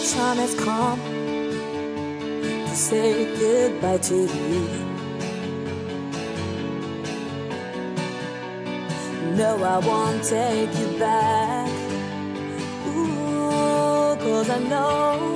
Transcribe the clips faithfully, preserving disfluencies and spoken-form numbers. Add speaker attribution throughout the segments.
Speaker 1: time has come to say goodbye to you. No, I won't take you back. Ooh, 'cause I know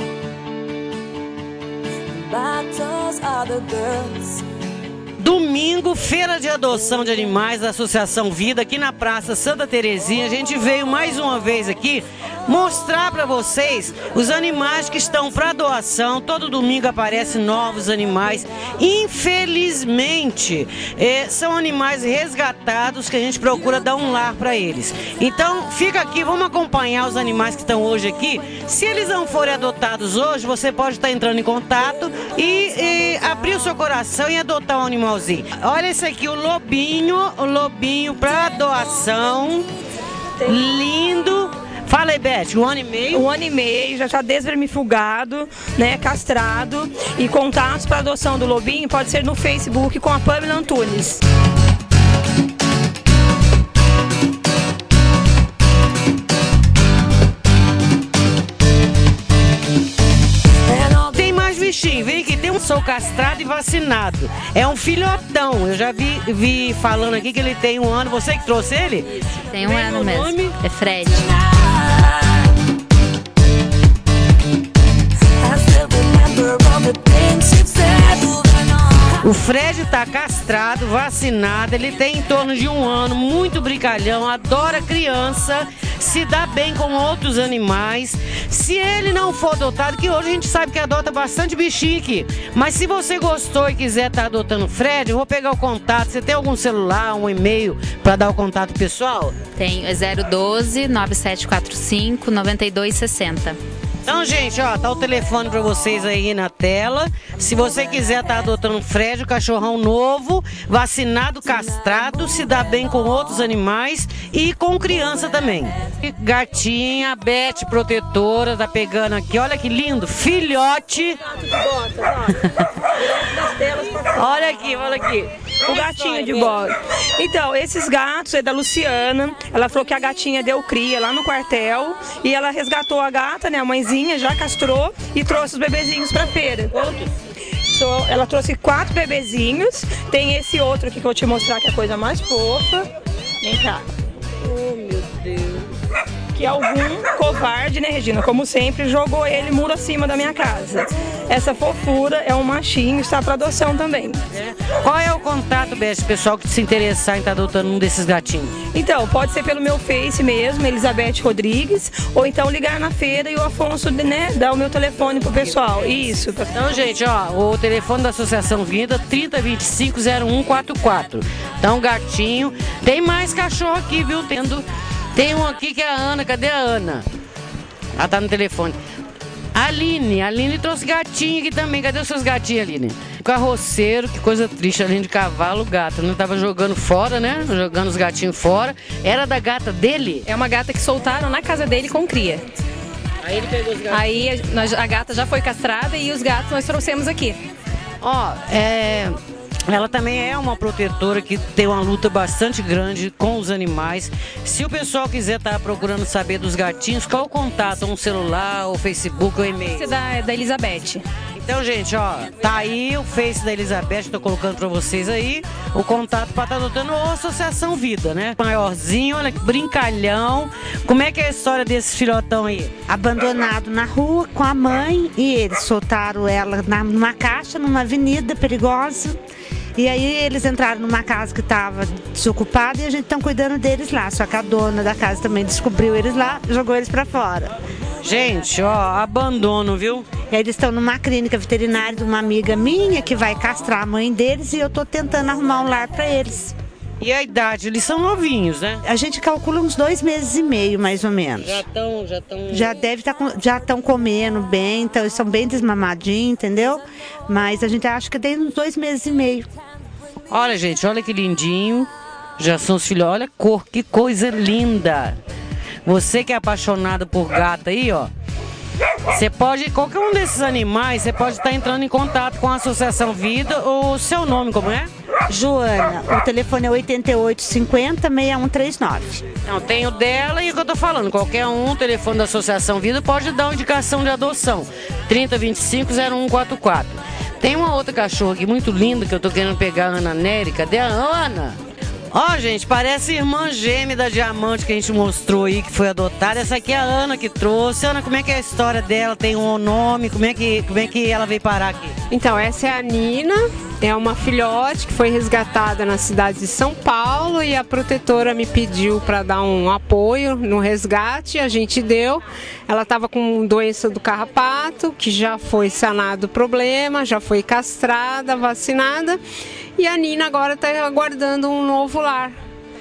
Speaker 1: battles are the girls.
Speaker 2: Domingo, feira de adoção de animais da Associação Vida, aqui na Praça Santa Terezinha. A gente veio mais uma vez aqui mostrar para vocês os animais que estão para doação. Todo domingo aparecem novos animais. Infelizmente, eh, são animais resgatados que a gente procura dar um lar para eles. Então, fica aqui, vamos acompanhar os animais que estão hoje aqui. Se eles não forem adotados hoje, você pode estar entrando em contato e, e abrir o seu coração e adotar um animalzinho. Olha esse aqui, o lobinho, o lobinho para doação. Lindo. Fala aí, Beth, um ano e meio?
Speaker 3: Um ano e meio, já está desvermifugado, né, castrado. E contatos para adoção do lobinho pode ser no Facebook com a Pamela Antunes.
Speaker 2: Bichinho, vem aqui, tem um sou castrado e vacinado. É um filhotão. Eu já vi, vi falando aqui que ele tem um ano. Você que trouxe ele?
Speaker 4: Isso, tem um
Speaker 2: Vem
Speaker 4: ano mesmo. Nome? É Fred.
Speaker 2: O Fred está castrado, vacinado, ele tem em torno de um ano, muito brincalhão, adora criança, se dá bem com outros animais. Se ele não for adotado, que hoje a gente sabe que adota bastante bichinho aqui, mas se você gostou e quiser estar adotando o Fred, eu vou pegar o contato. Você tem algum celular, um e-mail para dar o contato pessoal?
Speaker 4: Tenho, é zero doze, nove sete quatro cinco, nove dois seis zero.
Speaker 2: Então, gente, ó, tá o telefone pra vocês aí na tela. Se você quiser tá adotando um Fred, um cachorrão novo, vacinado, castrado, se dá bem com outros animais e com criança também. Gatinha, Beth, protetora, tá pegando aqui. Olha que lindo, filhote. Olha aqui, olha aqui.
Speaker 3: O gatinho de bode. Então, esses gatos é da Luciana. Ela falou que a gatinha deu cria lá no quartel e ela resgatou a gata, né, a mãezinha, já castrou e trouxe os bebezinhos pra feira.
Speaker 2: Quantos?
Speaker 3: So, ela trouxe quatro bebezinhos. Tem esse outro aqui que eu vou te mostrar, que é a coisa mais fofa. Vem cá.
Speaker 2: Oh, meu Deus.
Speaker 3: Que algum covarde, né, Regina, como sempre, jogou ele muro acima da minha casa. Essa fofura é um machinho, está para adoção também.
Speaker 2: É. Qual é o contato, Beth, pessoal que se interessar em estar adotando um desses gatinhos?
Speaker 3: Então, pode ser pelo meu Face mesmo, Elizabeth Rodrigues, ou então ligar na feira e o Afonso, né, dá o meu telefone pro pessoal. Isso.
Speaker 2: Então, gente, ó, o telefone da Associação Vida, trinta, vinte e cinco, zero um quatro quatro. Então, gatinho. Tem mais cachorro aqui, viu? Tendo... Tem um aqui que é a Ana, cadê a Ana? Ela tá no telefone. A Aline, a Aline trouxe gatinho aqui também. Cadê os seus gatinhos, Aline? Carroceiro, que coisa triste, além de cavalo, gato. Não tava jogando fora, né? Jogando os gatinhos fora. Era da gata dele?
Speaker 5: É uma gata que soltaram na casa dele com cria.
Speaker 2: Aí ele pegou os gatos.
Speaker 5: Aí a, a gata já foi castrada e os gatos nós trouxemos aqui.
Speaker 2: Ó, é... Ela também é uma protetora que tem uma luta bastante grande com os animais. Se o pessoal quiser estar procurando saber dos gatinhos, qual o contato? Um celular, ou Facebook, ou e-mail?
Speaker 5: Esse é da, da Elizabeth.
Speaker 2: Então, gente, ó, tá aí o Face da Elizabeth, tô colocando pra vocês aí, o contato pra estar adotando a Associação Vida, né? Maiorzinho, olha que brincalhão. Como é que é a história desse filhotão aí?
Speaker 6: Abandonado na rua com a mãe e eles soltaram ela na, numa caixa, numa avenida perigosa. E aí eles entraram numa casa que estava desocupada e a gente está cuidando deles lá. Só que a dona da casa também descobriu eles lá, jogou eles para fora.
Speaker 2: Gente, ó, abandono, viu?
Speaker 6: E aí eles estão numa clínica veterinária de uma amiga minha que vai castrar a mãe deles e eu tô tentando arrumar um lar para eles.
Speaker 2: E a idade? Eles são novinhos, né?
Speaker 6: A gente calcula uns dois meses e meio, mais ou menos.
Speaker 2: Já estão, já estão...
Speaker 6: Já deve tá, já estão comendo bem, então eles são bem desmamadinhos, entendeu? Mas a gente acha que tem uns dois meses e meio.
Speaker 2: Olha, gente, olha que lindinho. Já são os filhos. Olha a cor, que coisa linda. Você que é apaixonado por gato aí, ó. Você pode, qualquer um desses animais, você pode estar entrando em contato com a Associação Vida. O seu nome, como é?
Speaker 6: Joana, o telefone é oito oito cinco zero, seis um três nove.
Speaker 2: Não, tem o dela e o que eu tô falando. Qualquer um, o telefone da Associação Vida pode dar uma indicação de adoção. trinta, vinte e cinco, zero um quatro quatro. Tem uma outra cachorra aqui muito linda que eu tô querendo pegar, a Ana Nery. Cadê a Ana? Ó, gente, parece irmã gêmea da Diamante que a gente mostrou aí, que foi adotada. Essa aqui é a Ana que trouxe. Ana, como é que é a história dela? Tem um nome? Como é que, como é que ela veio parar aqui?
Speaker 7: Então, essa é a Nina. É uma filhote que foi resgatada na cidade de São Paulo e a protetora me pediu para dar um apoio no resgate, a gente deu. Ela estava com doença do carrapato, que já foi sanado o problema, já foi castrada, vacinada, e a Nina agora está aguardando um novo lar.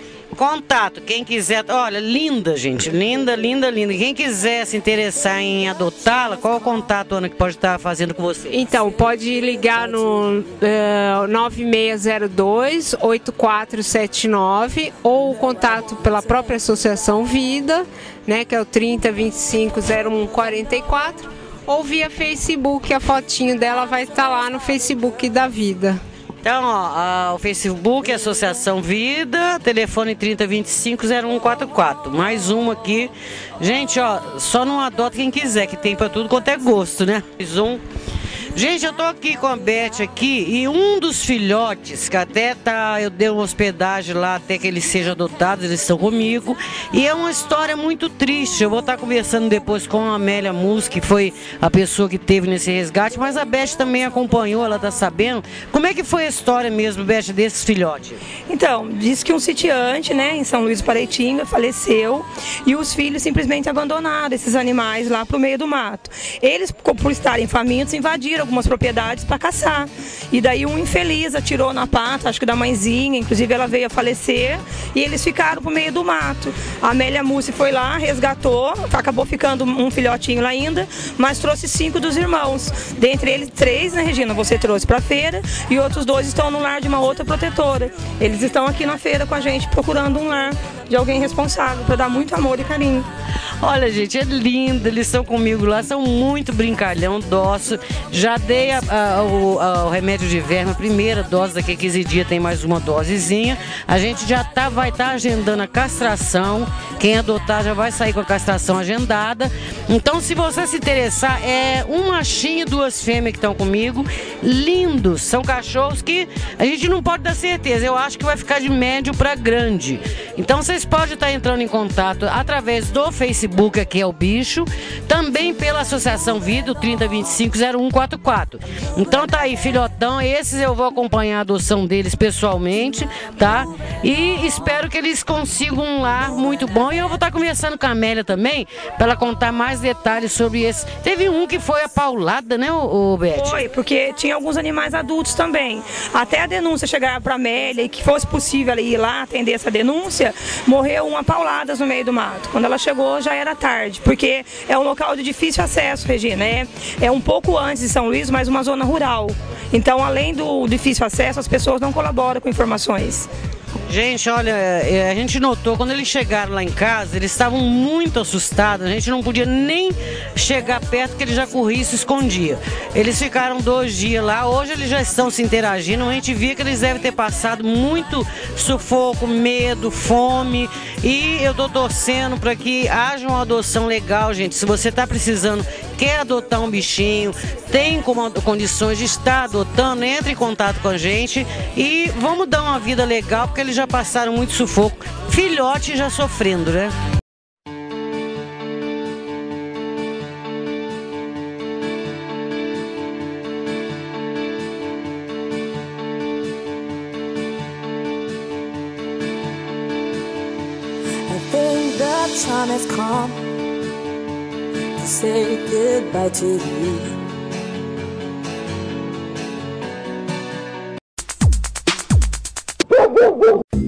Speaker 2: Contato, quem quiser, olha, linda, gente, linda, linda, linda. Quem quiser se interessar em adotá-la, qual é o contato, Ana, que pode estar fazendo com você?
Speaker 7: Então, pode ligar no uh, nove seis zero dois, oito quatro sete nove ou o contato pela própria Associação Vida, né, que é o trinta, vinte e cinco, zero um quarenta e quatro, ou via Facebook, a fotinho dela vai estar lá no Facebook da Vida.
Speaker 2: Então, ó, a, o Facebook é Associação Vida, telefone trinta, vinte e cinco, zero um quatro quatro. Mais uma aqui. Gente, ó, só não adota quem quiser, que tem pra tudo quanto é gosto, né? Mais um. Gente, eu tô aqui com a Beth aqui e um dos filhotes, que até tá, eu dei uma hospedagem lá até que eles sejam adotados, eles estão comigo. E é uma história muito triste. Eu vou estar conversando depois com a Amélia Mus, que foi a pessoa que teve nesse resgate, mas a Beth também acompanhou, ela tá sabendo. Como é que foi a história mesmo, Beth, desses filhotes?
Speaker 3: Então, diz que um sitiante, né, em São Luís do Paraitinga, faleceu e os filhos simplesmente abandonaram esses animais lá pro meio do mato. Eles, por estarem famintos, invadiram algumas propriedades para caçar. E daí um infeliz atirou na pata, acho que da mãezinha, inclusive ela veio a falecer, e eles ficaram pro meio do mato. A Amélia Mussi foi lá, resgatou, acabou ficando um filhotinho lá ainda, mas trouxe cinco dos irmãos. Dentre eles, três, né, Regina, você trouxe para a feira, e outros dois estão no lar de uma outra protetora. Eles estão aqui na feira com a gente procurando um lar de alguém responsável para dar muito amor e carinho.
Speaker 2: Olha, gente, é lindo, eles estão comigo lá, são muito brincalhão, dócil. Já dei a, a, o, a, o remédio de verme, a primeira dose, daqui a quinze dias tem mais uma dosezinha. A gente já tá, vai estar tá agendando a castração, quem adotar já vai sair com a castração agendada. Então, se você se interessar, é um machinho e duas fêmeas que estão comigo, lindos, são cachorros que a gente não pode dar certeza, eu acho que vai ficar de médio para grande. Então, vocês podem estar entrando em contato através do Facebook, aqui é o bicho, também pela Associação Vida, trinta, vinte e cinco, zero um quatro quatro. Então tá aí, filhotão, esses eu vou acompanhar a adoção deles pessoalmente, tá? E espero que eles consigam um lar muito bom. E eu vou estar conversando com a Amélia também, para ela contar mais detalhes sobre esse. Teve um que foi a paulada, né, o, o Beth?
Speaker 3: Foi, porque tinha alguns animais adultos também. Até a denúncia chegar para a Amélia e que fosse possível ela ir lá atender essa denúncia, morreu uma pauladas no meio do mato. Quando ela chegou já era tarde, porque é um local de difícil acesso, Regina. É, é um pouco antes de São Luís, mas uma zona rural. Então, além do difícil acesso, as pessoas não colaboram com informações.
Speaker 2: Gente, olha, a gente notou, quando eles chegaram lá em casa, eles estavam muito assustados, a gente não podia nem chegar perto, que eles já corriam e se escondiam. Eles ficaram dois dias lá, hoje eles já estão se interagindo, a gente via que eles devem ter passado muito sufoco, medo, fome, e eu tô torcendo para que haja uma adoção legal, gente. Se você tá precisando, quer adotar um bichinho, tem condições de estar adotando, entre em contato com a gente e vamos dar uma vida legal, porque eles já passaram muito sufoco, filhote já sofrendo, né?
Speaker 1: I think the time has come to say goodbye to you.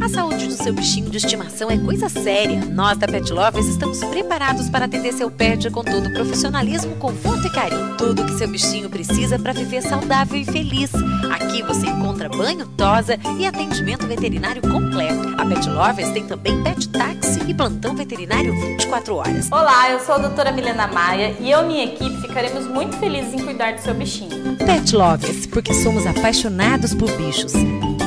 Speaker 8: A saúde do seu bichinho de estimação é coisa séria. Nós da Pet Lovers estamos preparados para atender seu pet com todo o profissionalismo, conforto e carinho. Tudo que seu bichinho precisa para viver saudável e feliz. Aqui você encontra banho, tosa e atendimento veterinário completo. A Pet Lovers tem também pet táxi e plantão veterinário vinte e quatro horas.
Speaker 9: Olá, eu sou a doutora Milena Maia e eu e minha equipe ficaremos muito felizes em cuidar do seu bichinho.
Speaker 8: Pet Lovers, porque somos apaixonados por bichos.